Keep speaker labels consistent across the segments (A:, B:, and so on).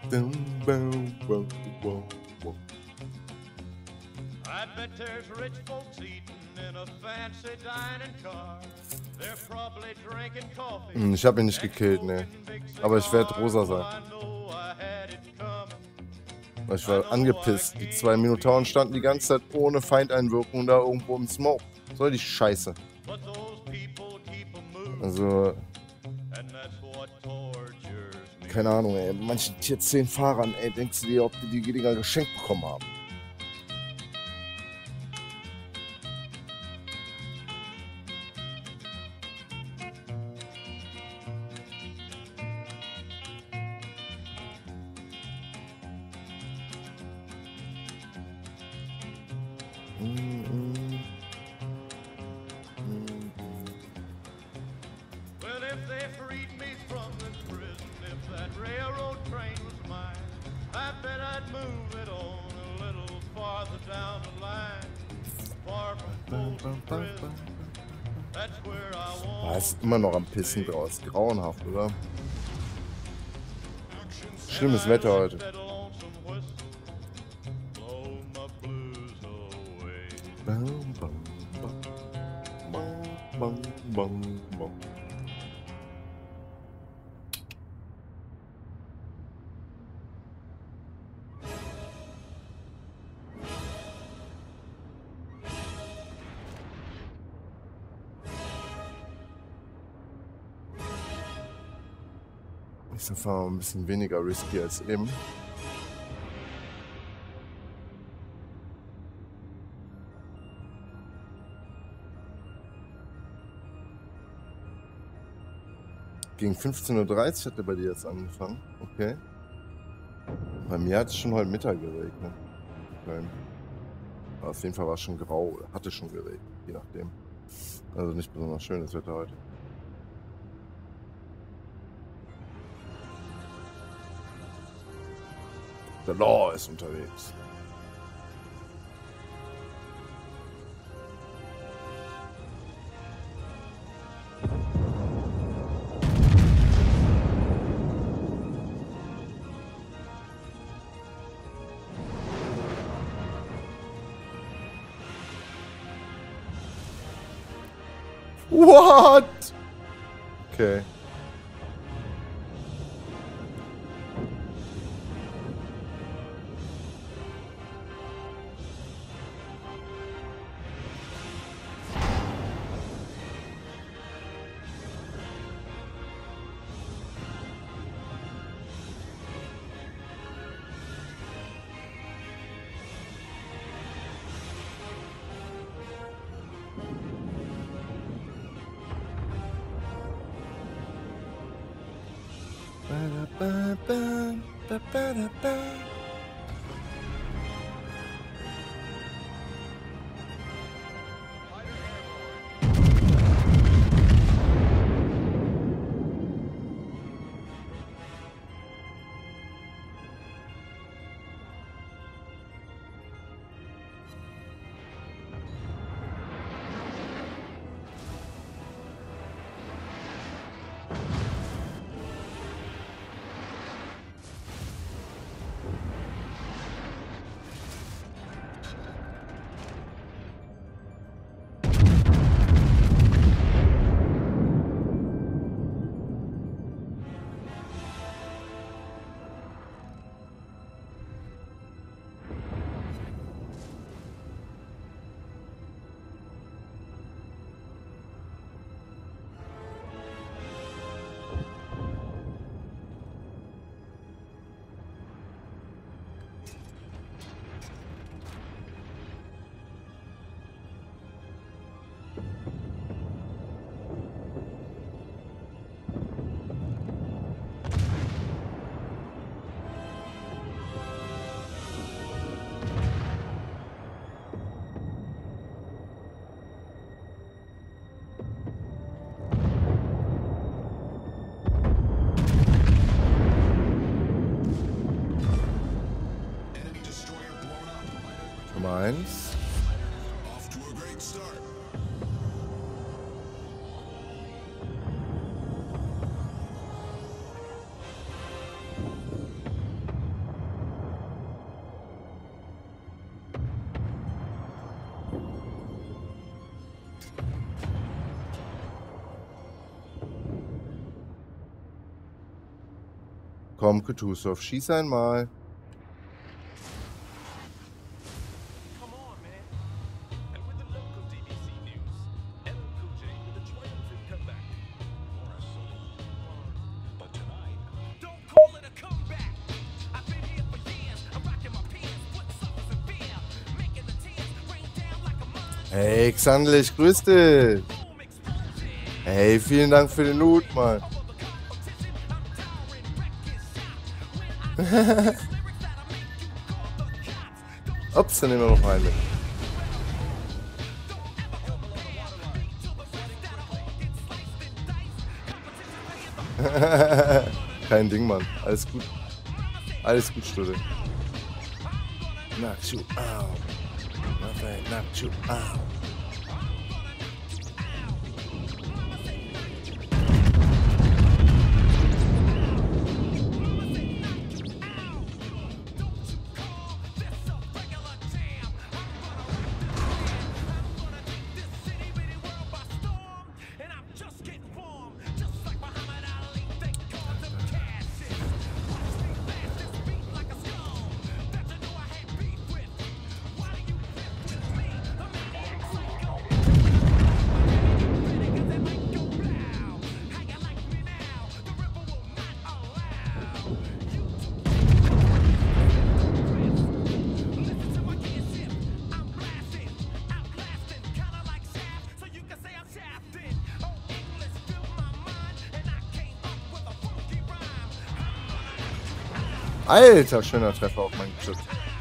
A: Dum, bum, bum, bum, bum.
B: I bet there's rich folks eating in a fancy dining car. They're probably drinking coffee.
A: Ich habe ihn nicht gekillt, ne. Aber ich werde rosa sein. Weil ich war angepisst. Die 2 Minotauren standen die ganze Zeit ohne Feindeinwirkung da irgendwo im Smoke. Soll die Scheiße. Also... Keine Ahnung, ey. Manchen Tier 10 Fahrern, ey, denkst du dir, ob die Dinger geschenkt bekommen haben?
B: Well, if they freed me from this prison, if that railroad train was mine, I bet I'd move it on a little farther down the line. Far from Folsom Prison, that's where I
A: Ah,
B: want.
A: es ist immer noch am Pissen draus. Grauenhaft, oder? Schlimmes Wetter heute.
B: That lonesome whistle, blow my blues away.
A: Bum, bum, bum. Bum, bum, bum, bum. Ich fahre ein bisschen weniger risky als eben. Gegen 15:30 Uhr hat er bei dir jetzt angefangen. Okay. Bei mir hat es schon heute Mittag geregnet. Okay. Aber auf jeden Fall war es schon grau. Oder hatte schon geregnet, je nachdem. Also nicht besonders schönes Wetter heute. Der Law ist unterwegs. What? Okay. Nummer 1. Komm, Kutusov, schieß einmal.
C: Come on, man. And with the local DBC news, LL Cool J with a triumphant comeback. But tonight, don't call it a comeback. I've been here for years. I'm rocking my pants, putting suckers in beer, making the tears rain down like a mine.
A: Hey, Xandlich, grüß dich. Hey, vielen Dank für den Loot, Mann. Ups, dann nehmen wir noch einen mit. Kein Ding, Mann. Alles gut. Alles gut, Stude. Knock you out. Nothing, knock you out. Alter, schöner Treffer auf meinen Chip.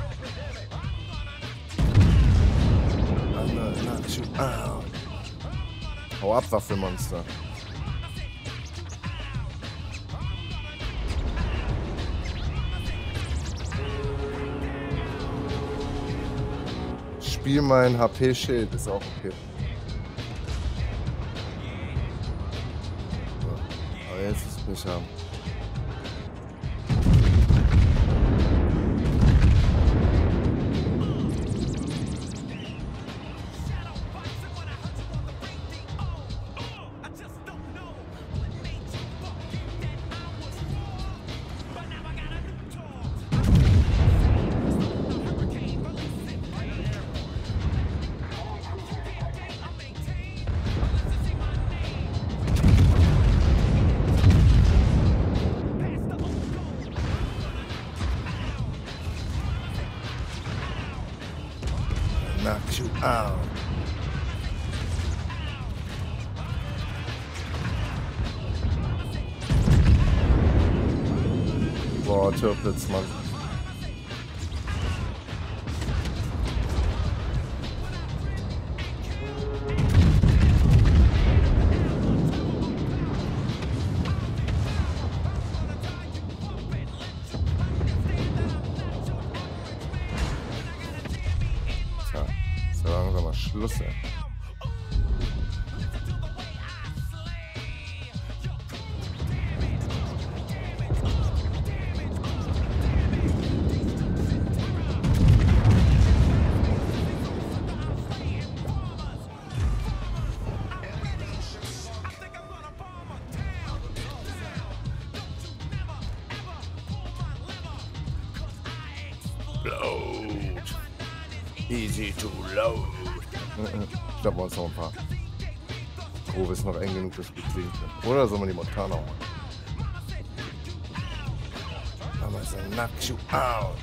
A: Hau ab, Waffelmonster. Spiel mein HP-Schild, ist auch okay. So. Aber jetzt ist es nicht haben. Knock you out. Boah, Türpitz, Mann. So langsam mal Schluss, ey. Load. Easy to load. Ich glaube, wir uns noch ein paar. Grove ist noch eng genug, dass wir kriegen können. Oder soll man die Montana holen? Aber es ist ein Knock you out.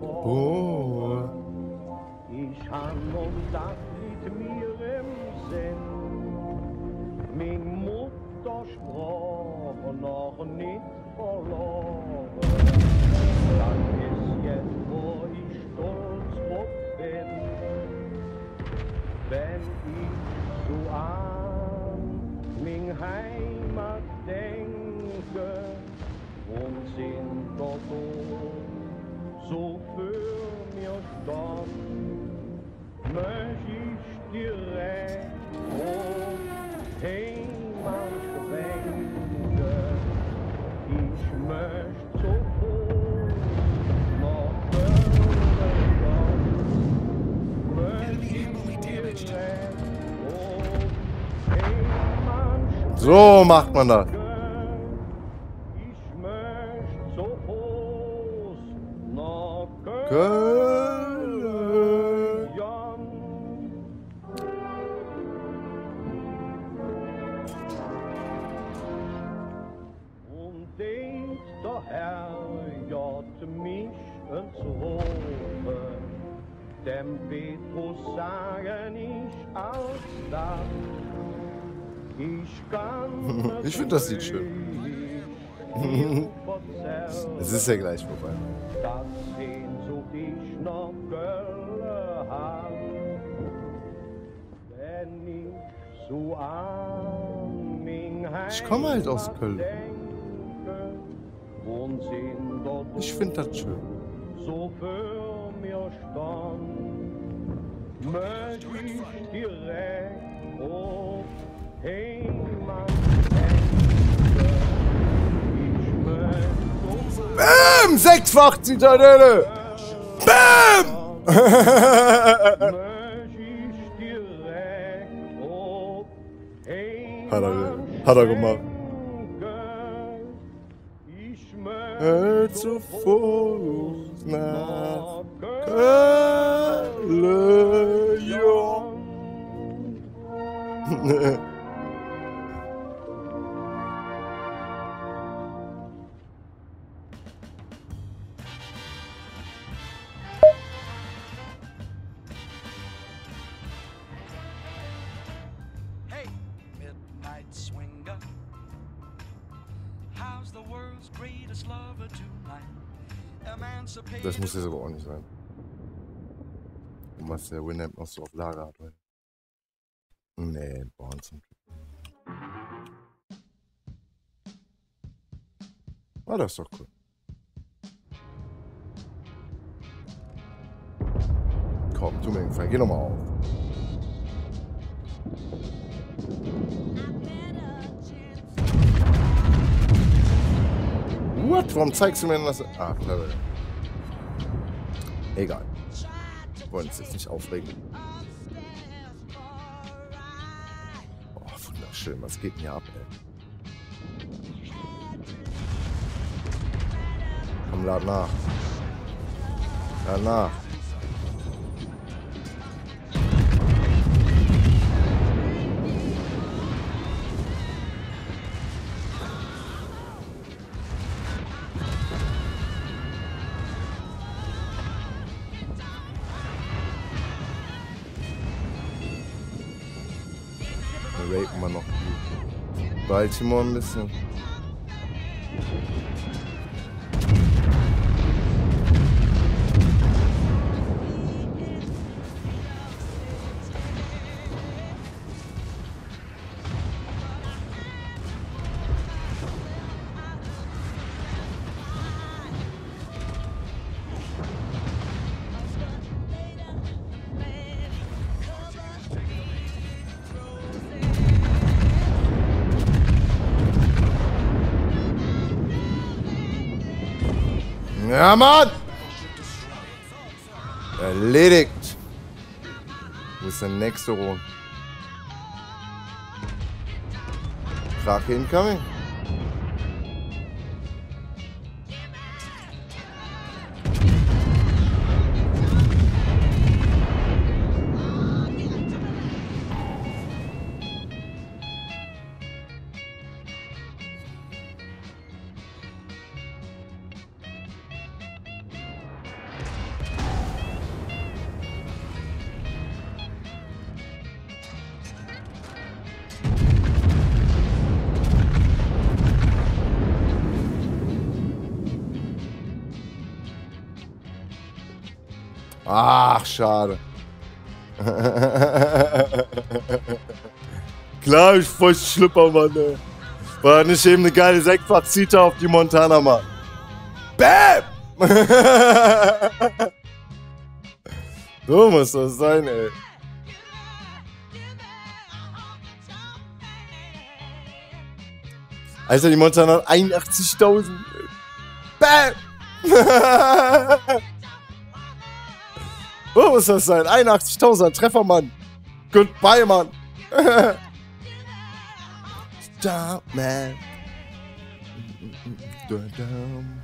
A: Oh.
B: Ich han und das mit mir im Sinn. Min Muttersprache noch nicht verloren. Das ist jetzt, wo ich stolz drauf bin. Wenn ich so an min Heimat denke und sind dort so für mir stand, möcht ich direkt auf Heimat denken. Ich möcht so groß noch Bürger, möcht ich direkt auf Heimat
A: So macht man das.
B: ich möcht so groß nach
A: Köln.
B: Jan. Und denkt der Herr jagt mich ins Hofe, dem Petrus sagen ich als das. Ich kann
A: Ich find das Lied schön. Es ist ja gleich vorbei.
B: Das Sehnsucht ich noch Köln hab, wenn ich so an min
A: Ich komme halt aus
B: Heimat
A: Köln.
B: denke und sind dort
A: Ich finde das schön.
B: so für mir stand, möcht ich direkt auf Heimat denken. Ich möcht so
A: Bam! Sechsfach Zitadelle! Bam!
B: möcht ich direkt auf Heimat
A: Hat er gemacht.
B: denken. Ich möcht
A: Zu Fuß nach
B: nach
A: Köln. Ja.
C: Hey, midnight swinger. How's the world's greatest lover tonight? Emancipated.
A: Das muss jetzt aber auch nicht sein. Und was der Winamp noch so auf Lager hat heute. Nee, Born zum Glück. Ah, das ist doch cool. Komm, tu mir den Gefallen, geh nochmal auf. What? Warum zeigst du mir denn das? Ah, clever. Egal. Wir wollen uns jetzt nicht aufregen. Oh, wunderschön. Was geht denn hier ab, ey? Komm, lad nach. Lad nach. Dann rapen wir noch die Baltimore ein bisschen. Ja, Mann! Erledigt! Wo ist der nächste Rund? Krake incoming. Ach, schade. Klar, ich voll Schlüpper, Mann, ey. War nicht eben eine geile Sektfazita auf die Montana, Mann. Bäm! So muss das sein, ey. Alter, die Montana hat 81.000. Bäm! So muss das sein. 81.000 Treffer, Mann. Goodbye, Mann. Stop, man.